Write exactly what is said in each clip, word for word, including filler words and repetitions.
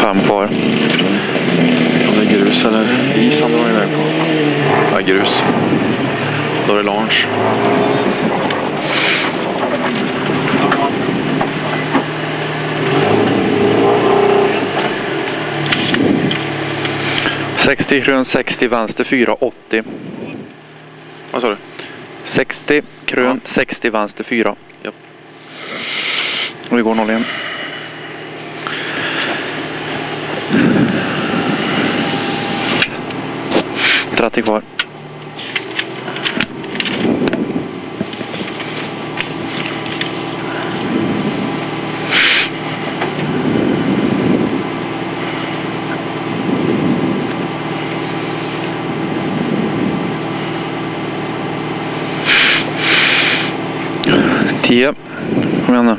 fem kvar. Se om det är grus eller is han drar iväg på. Ja, grus. Då är det launch. sextio krön sextio vänster fyra åttio. Vad sa du? sextio krön Ja. sextio vänster fyra. Ja. Och vi går noll igen. trettio kvar. tio. Kom igen nu.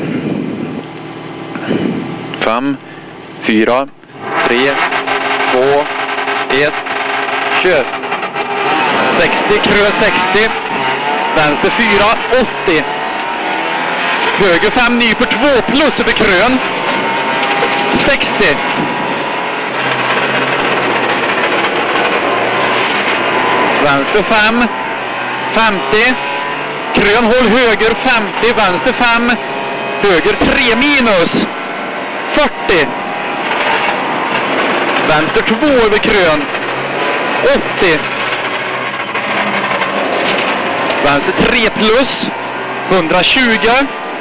fem, fyra, tre, två, ett. Kör. sextio, krön sextio. Vänster fyra, åttio. Höger fem, nyper två plus över krön. sextio. Vänster fem, femtio. Krön håll höger femtio, vänster fem. Höger tre minus. fyrtio. Vänster två över krön. åttio. Vänster tre plus. hundratjugo.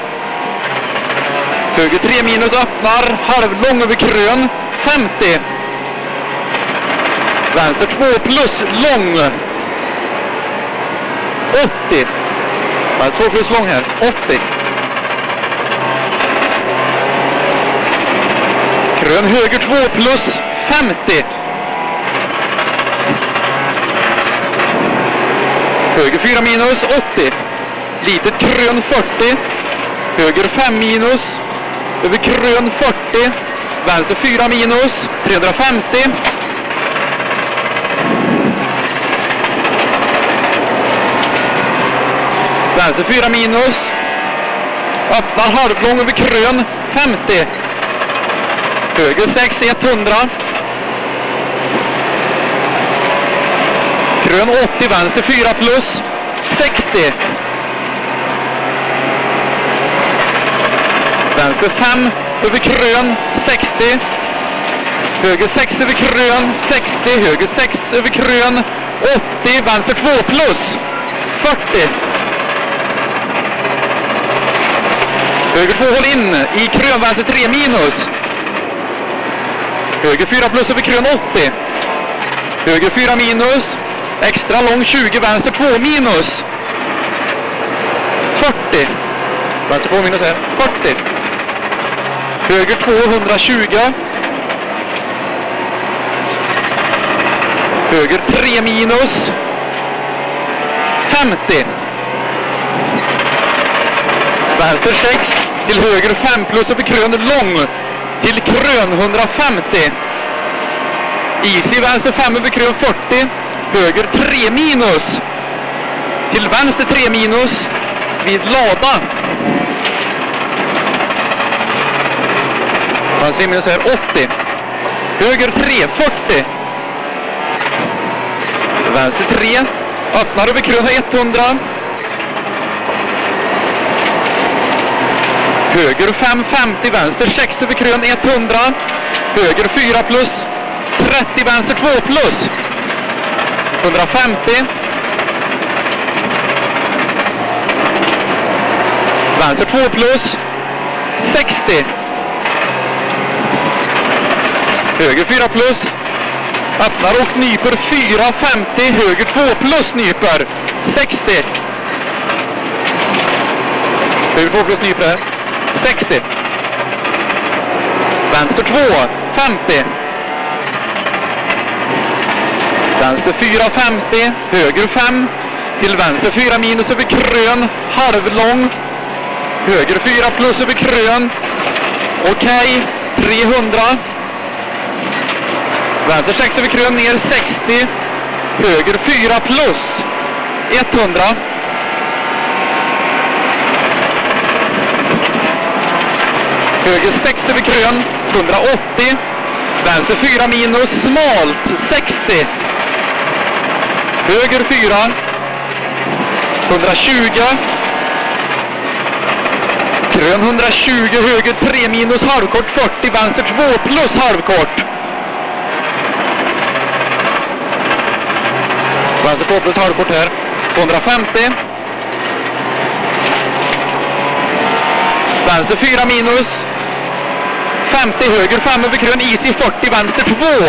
Höger tre minus öppnar. Halvlång över krön. femtio. Vänster två plus lång. åttio. Vänster två plus lång här. åttio. Krön höger två plus femtio. Höger fyra minus åttio. Litet krön fyrtio. Höger fem minus. Över krön fyrtio. Vänster fyra minus. trehundrafemtio. Vänster fyra minus. Öppnar halvlång över krön. femtio. Höger sex, hundra. Krön åttio, vänster fyra plus. sextio. Vänster fem över krön. sextio. Höger sex över krön. sextio. Höger sex över krön. åttio. Vänster två plus. fyrtio. Höger två håll in i krön, vänster tre minus. Höger fyra plus över krön åttio. Höger fyra minus. Extra lång tjugo, vänster två minus. fyrtio. Vänster två minus här. fyrtio. Höger två, hundratjugo. Höger tre minus. femtio. Vänster sex till höger fem plus över krön lång till krön hundrafemtio. Easy vänster fem över krön fyrtio. Höger tre minus till vänster tre minus vid lada. Vänster minus här åttio. Höger tre fyrtio. Vänster tre öppnar över krön hundra. Höger fem femtio, vänster sex över krön hundra. Höger fyra plus. trettio, vänster två plus. hundrafemtio. Vänster två plus. sextio. Höger fyra plus. Öppnar och nyper fyra femtio. Höger två plus nyper. sextio. Höger två plus nyper här. sextio. Vänster två, femtio. Vänster fyra, femtio. Höger fem. Till vänster fyra minus över krön. Halvlång. Höger fyra plus över krön. Okej. trehundra. Vänster sex över krön ner sextio. Höger fyra plus. hundra. Höger sex över krön, hundraåttio. Vänster fyra minus, smalt, sextio. Höger fyra, hundratjugo. Krön hundratjugo, höger tre minus, halvkort fyrtio, vänster två plus halvkort. Vänster två plus halvkort här, tvåhundrafemtio. Vänster fyra minus, femtio, höger fem över krön, is i fyrtio, vänster två.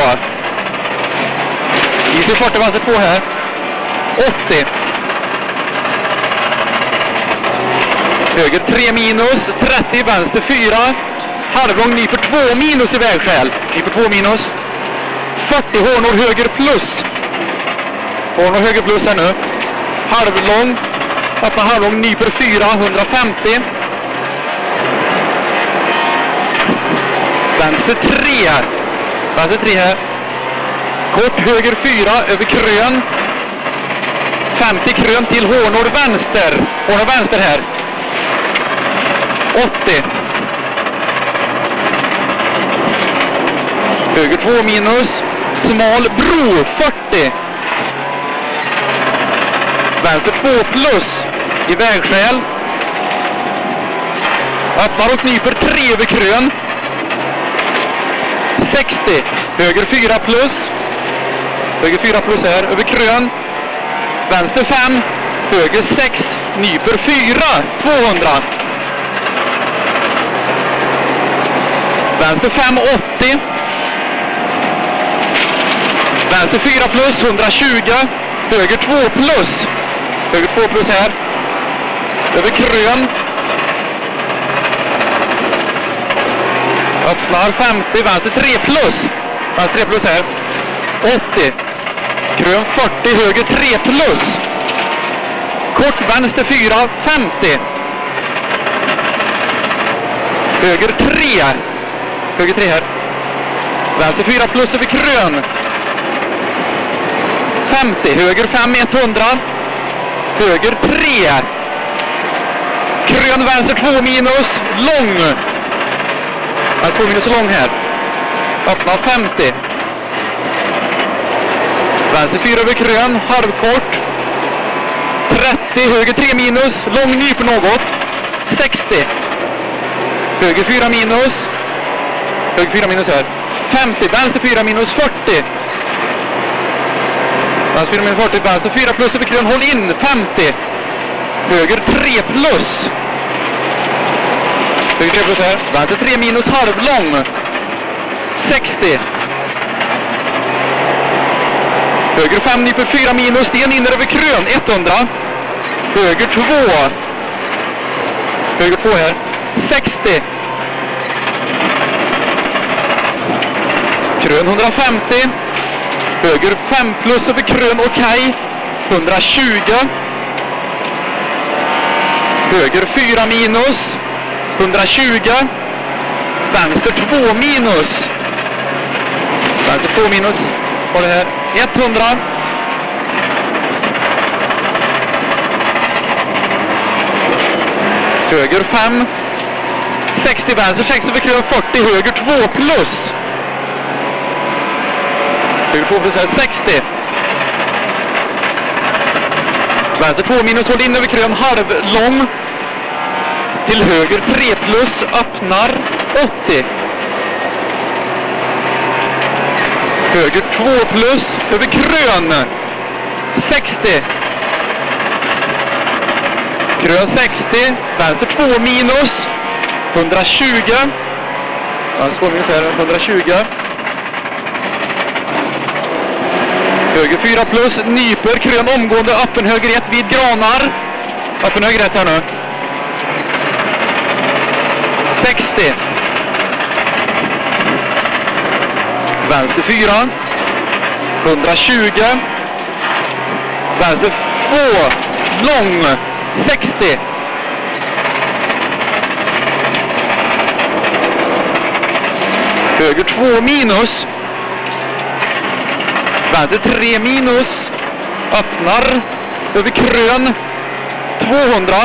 Is i fyrtio, vänster två här, åttio. Höger tre minus, trettio, vänster fyra. Halvlång nyper två minus i vägskäl. Nyper två minus. fyrtio, hårnor höger plus. Hårnor höger plus här nu. Halvlång. Öppna halvlång, nyper fyra, hundrafemtio. Vänster tre. Vänster tre här. Kort höger fyra över krön. femtio krön till hårnor vänster. Hårnor vänster här. åttio. Höger två minus. Smal bro. fyrtio. Vänster två plus. I vägskäl. Öppnar och knyper tre över krön. sextio. Höger fyra plus. Höger fyra plus här. Över krön. Vänster fem. Höger sex. Nyper fyra. tvåhundra. Vänster fem, åttio. Vänster fyra plus, hundratjugo. Höger två plus. Höger två plus här. Över krön. Öppnar femtio, vänster tre plus. Vänster tre plus här. åttio. Krön fyrtio, höger tre plus. Kort vänster fyra, femtio. Höger tre. Höger tre här. Vänster fyra plus över krön. femtio. Höger fem, etthundra. Höger tre. Krön vänster två minus. Lång. Vänster två minus lång här. Öppna femtio. Vänster fyra över krön. Halvkort. trettio. Höger tre minus. Lång nyp något. sextio. Höger fyra minus. Höger fyra minus här. femtio. Vänster fyra minus fyrtio. Vänster fyra minus fyrtio. Vänster fyra plus över krön. Håll in. femtio. Höger tre plus. Höger tre plus här. Vänster tre minus halvlång. sextio. Höger fem nyper fyra minus. Sten in över krön. etthundra. Höger två. Höger två här. sextio. Krön hundrafemtio. Höger fem plus över krön, okej. hundratjugo. Höger fyra minus. hundratjugo. Vänster två minus. Vänster två minus. Vad är det här? etthundra. Höger fem. sextio, vänster sex över krön, fyrtio. Höger två plus. Höger två plus här, sextio. Vänster två minus, håll in över krön, halvlång. Till höger tre plus, öppnar, åttio. Höger två plus, över krön, sextio. Krön sextio, vänster två minus, hundratjugo. Vänster två minus här, hundratjugo. Höger fyra plus, nyper, krön omgående, öppen höger ett vid granar. Öppen höger ett här nu. sextio. Vänster fyra. hundratjugo. Vänster två. Lång. sextio. Höger två minus. Vänster tre minus. Öppnar. Över krön. tvåhundra.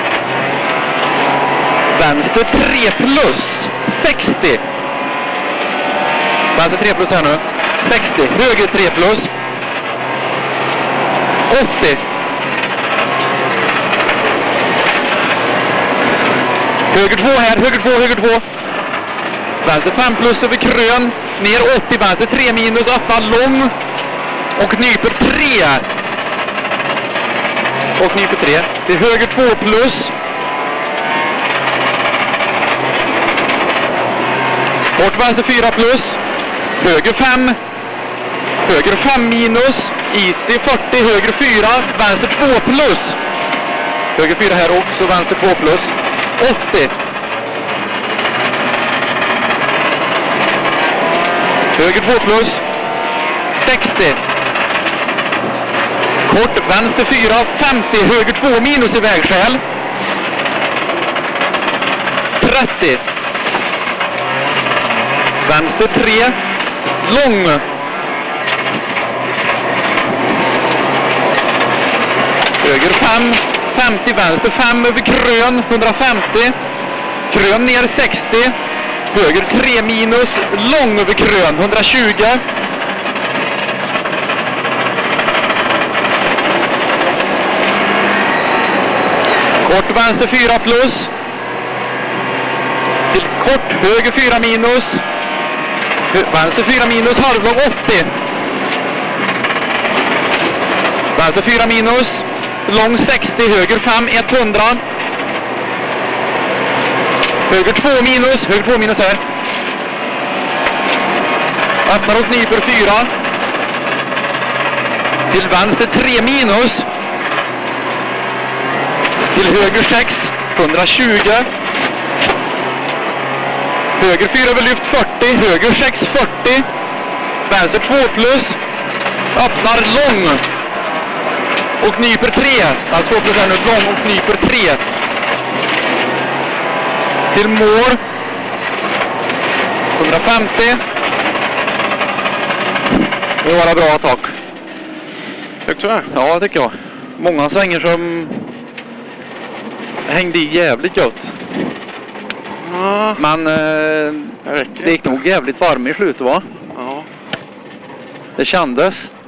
Vänster tre plus. sextio. Vänster tre plus här nu. sextio. Höger tre plus. åttio. Höger två här. Höger två, höger två. Vänster fem plus över krön. Ner åttio. Vänster tre minus. Öppna lång. Och nyper tre. Och nyper tre. Till höger två plus. Kort vänster fyra plus. Höger fem. Höger fem minus. Easy fyrtio. Höger fyra. Vänster två plus. Höger fyra här också. Vänster två plus. åttio. Höger två plus. sextio. Kort vänster fyra. femtio. Höger två minus i vägskäl. trettio. Vänster tre. Lång. Höger fem. femtio. Vänster fem över krön. hundrafemtio. Krön ner sextio. Höger tre minus. Lång över krön. hundratjugo. Kort vänster fyra plus. Till kort höger fyra minus. Vänster fyra minus, halvlång åttio. Vänster fyra minus. Lång sextio, höger fem, hundra. Höger två minus, höger två minus här. Öppnar och kniper fyra. Till vänster tre minus. Till höger sex, hundratjugo. Höger fyra över lyft fyrtio, höger sex fyrtio. Vänster två plus. Öppnar lång. Och nyper tre. Alltså två plus är nu lång och nyper tre. Till mål. hundrafemtio. Det var bra attack. Tycker du det? Ja, det tycker jag. Många svänger som hängde i jävligt gott. Ja. Men eh, det gick nog jävligt varm i slutet, va? Ja. Det kändes.